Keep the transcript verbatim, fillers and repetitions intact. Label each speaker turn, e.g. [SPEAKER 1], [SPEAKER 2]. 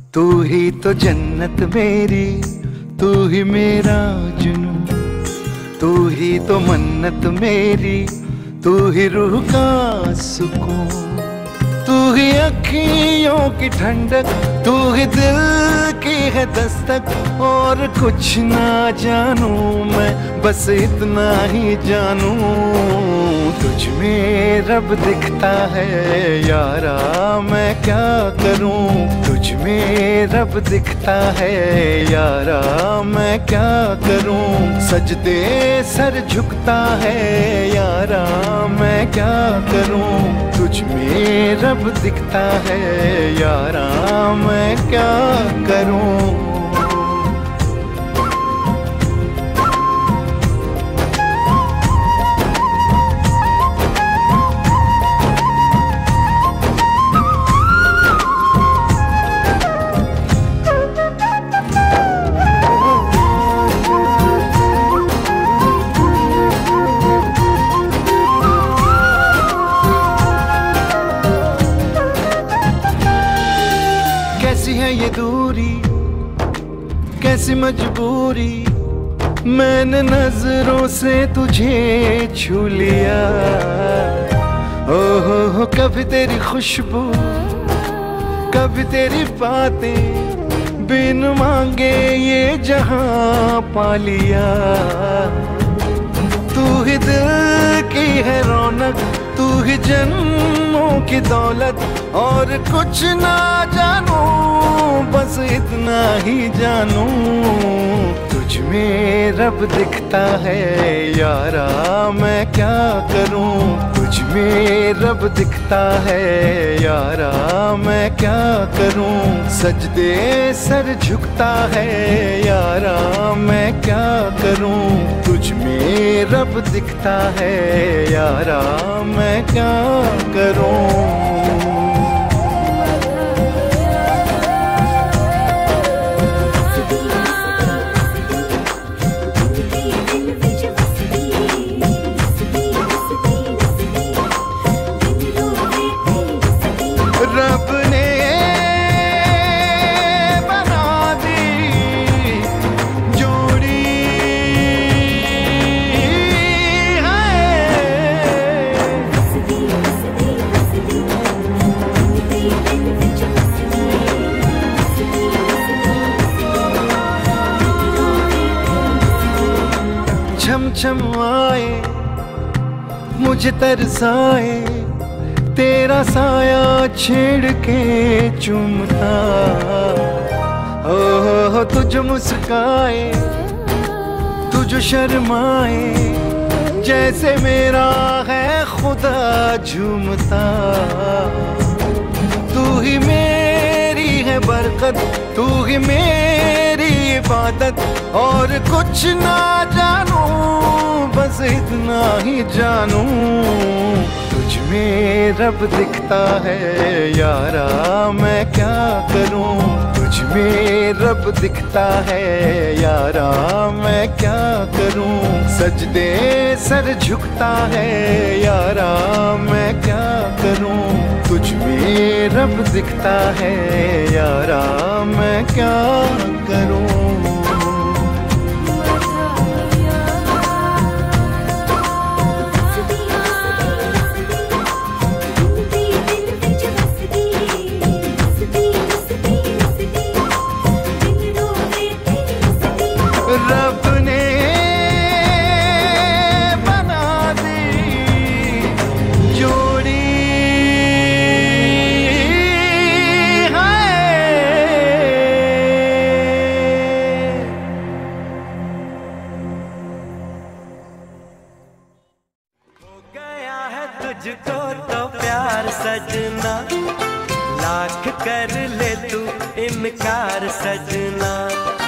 [SPEAKER 1] तू ही तो जन्नत मेरी, तू ही मेरा जुनू, तू ही तो मन्नत मेरी, तू ही रूह का सुकून, तू ही अखियों की ठंडक, तू ही दिल की है दस्तक। और कुछ ना जानू मैं, बस इतना ही जानू, तुझ में रब दिखता है यारा, मैं क्या करूं। तुझ में रब दिखता है यारा, मैं क्या करूं। सजदे सर झुकता है यारा, मैं क्या करूं। तुझ में रब दिखता है यारा, मैं क्या करूं। कैसी है ये दूरी, कैसी मजबूरी, मैंने नजरों से तुझे छू लिया। ओ हो हो कभी तेरी खुशबू, कभी तेरी बातें, बिन मांगे ये जहां पा लिया। तू ही दिल की है रौनक, तू ही जन्मों की दौलत। और कुछ ना जानू, बस इतना ही जानू, तुझ में रब दिखता है यारा, मैं क्या करूं। तुझ में रब दिखता है यारा, मैं क्या करूं। सजदे सर झुकता है यारा, मैं क्या करूं। तुझ में रब दिखता है यारा, मैं क्या करूं। रब ने बना दी जोड़ी छम छम आए मुझे तरसाए, तेरा साया छेड़ के चूमता। ओह तुझ मुस्काए, तुझ शर्माए, जैसे मेरा है खुदा झूमता। तू ही मेरी है बरकत, तू ही मेरी इबादत। और कुछ ना जानू, बस इतना ही जानू, तुझ में रब दिखता है यारा, मैं क्या करूं। तुझ में रब दिखता है यारा, मैं क्या करूं। सजदे सर झुकता है यारा, मैं क्या करूं। तुझ में रब दिखता है यारा, मैं क्या करूं। रब ने बना दी जोड़ी है। हो गया है तुझको तो प्यार सजना, लाख कर ले तू इनकार सजना।